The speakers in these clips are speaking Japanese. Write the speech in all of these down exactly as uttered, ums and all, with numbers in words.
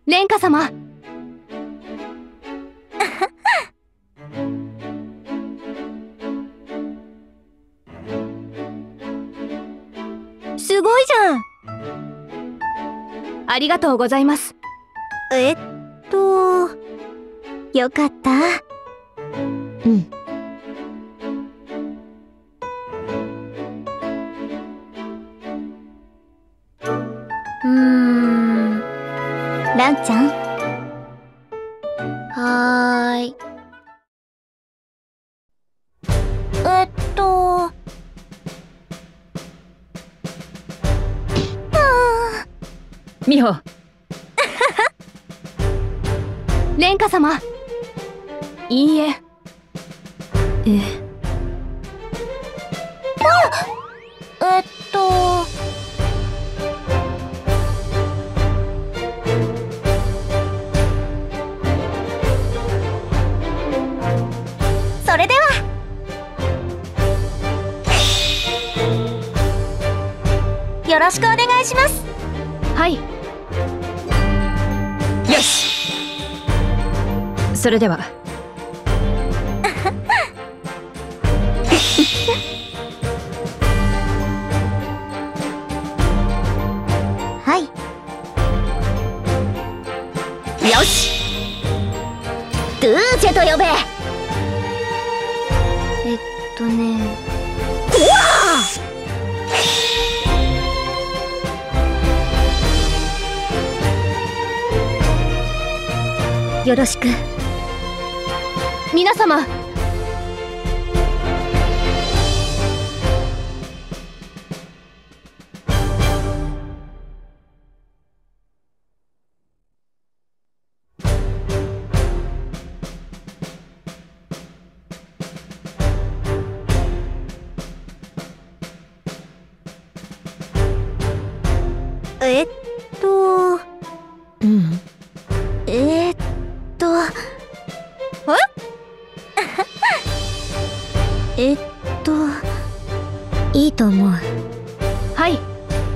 殿下様。 すごいじゃん。 ありがとうございます。 えっとよかった。 うん。 うーん、ランちゃん。はーい。えっと美穂。殿下様。いいえ。ええっとそれではよろしくお願いします。 はい。よし。それでは。 はい。 よし。 ドゥーチェと呼べ。えっとね。うわあ！よろしく。 皆様。 えっとうん。 えー、っとえっといいと思う。 はい。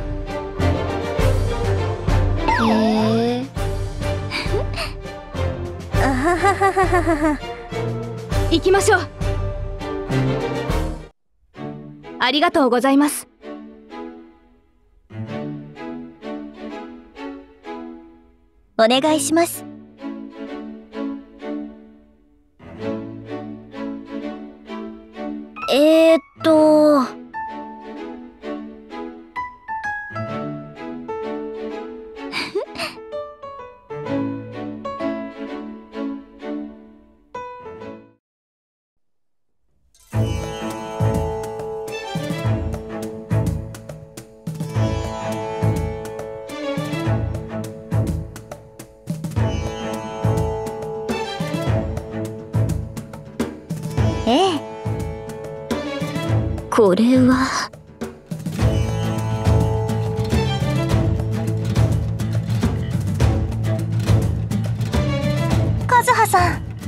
へえあははははは。 行きましょう。ありがとうございます。 お願いします。えーっとええ、これはカズハさん。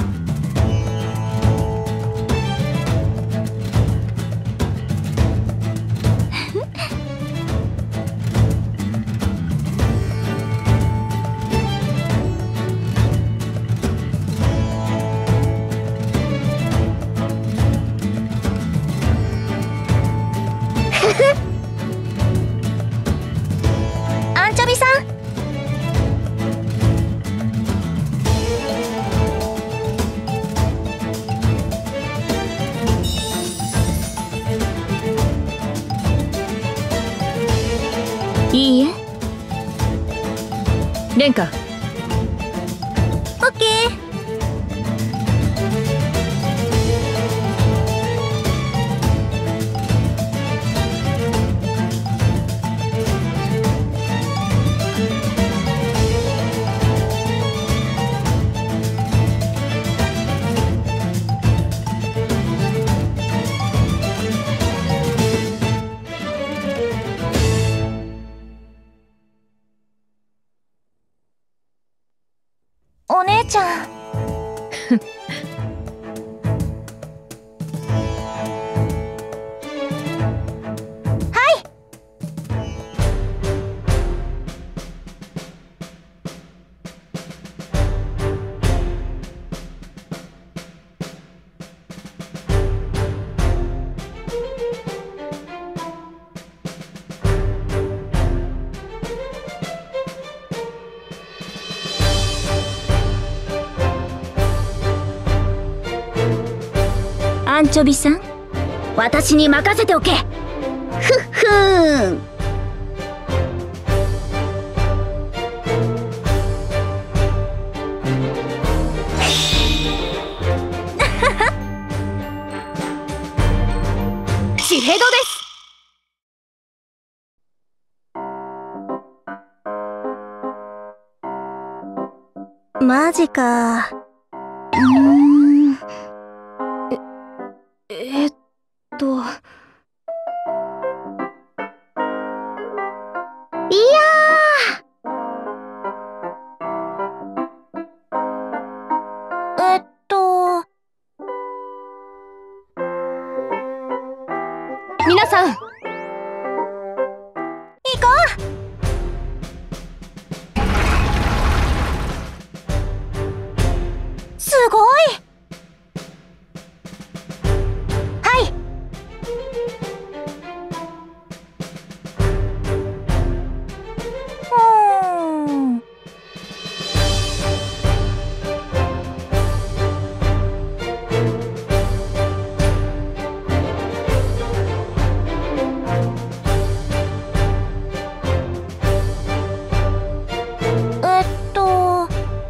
アンチョビさん。 いいえ。殿下。 オッケー。お姉ちゃん。はい。 アンチョビさん、私に任せておけ。ふっふーん。シヘドです。マジか。うーん。え、えっと。いやー。えっと。皆さん。行こう。すごい。はい。うーん。えっと。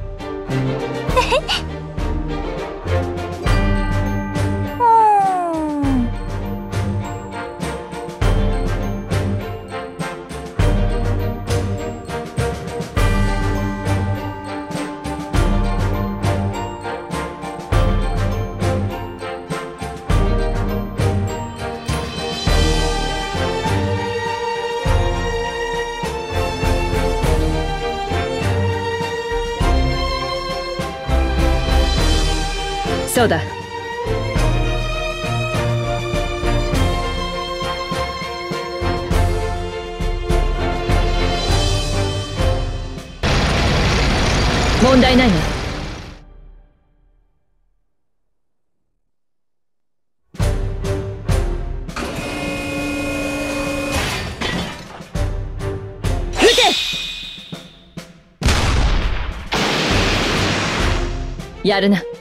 そうだ。問題ないね。撃て！やるな。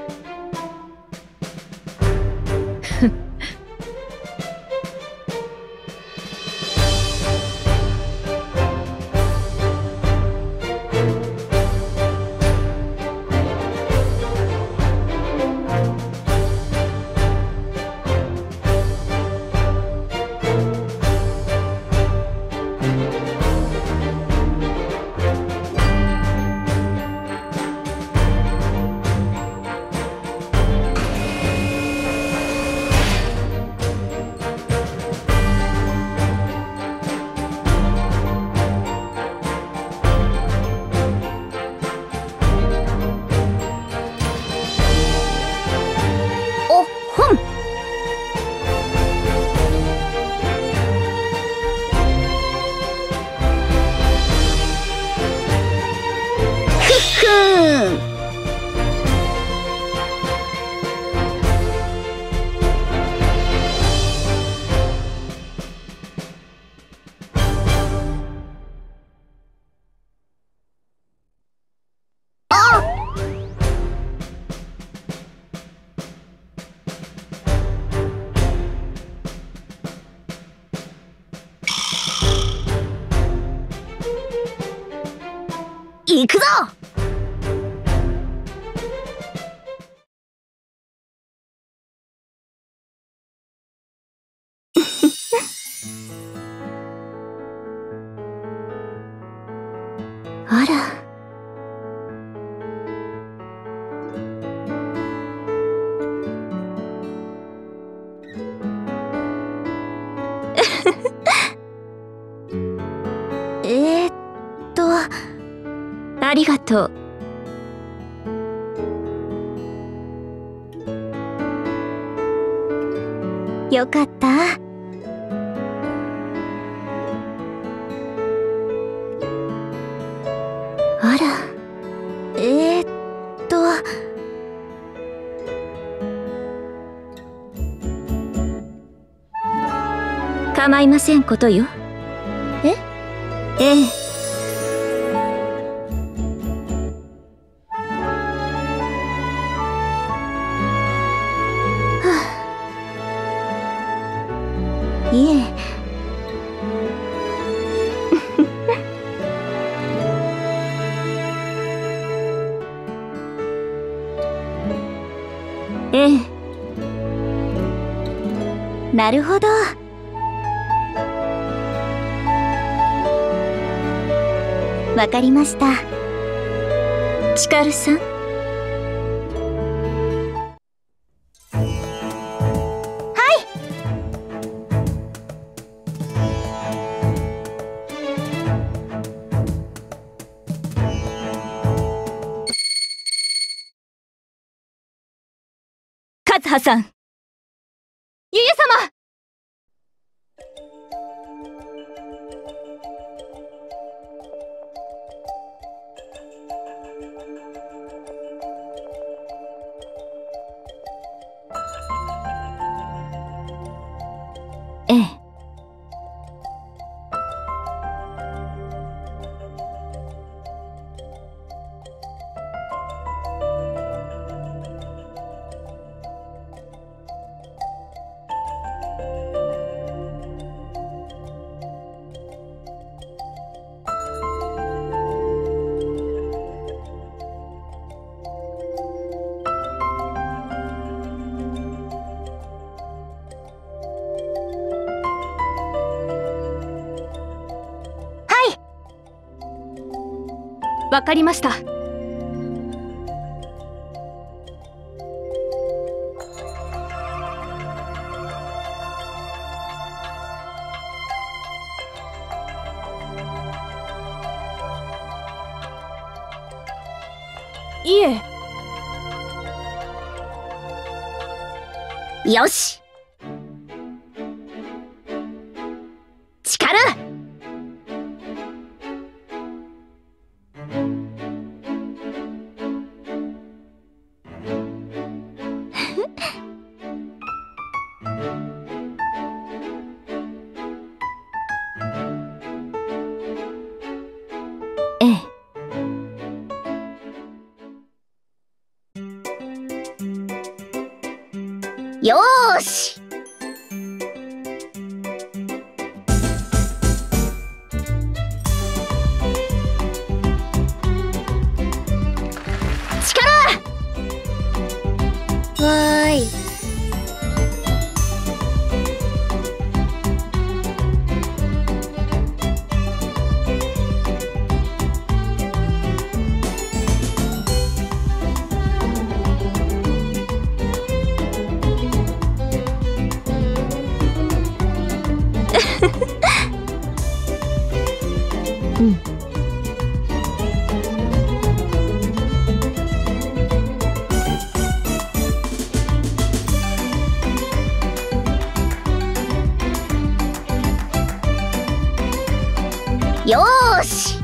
行くぞ。あら。えーっと、ありがとう。よかった。あら、えーっと。構いませんことよ。え？ええ。はあ。 なるほど。わかりました。 チカルさん。カズハさん。 ユユ様。 ええ。 わかりました。いえ。 よし。力。 ええ。 よーし。力。わーい。 うん。 よーし。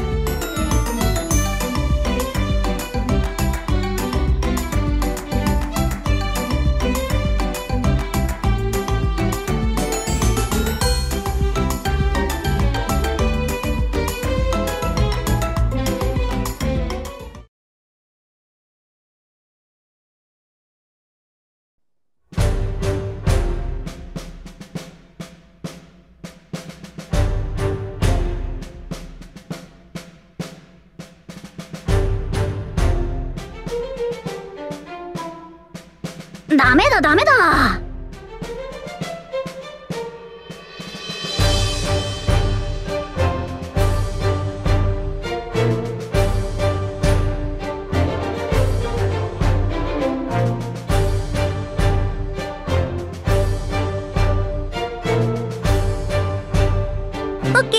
ダメだダメだ。オッケ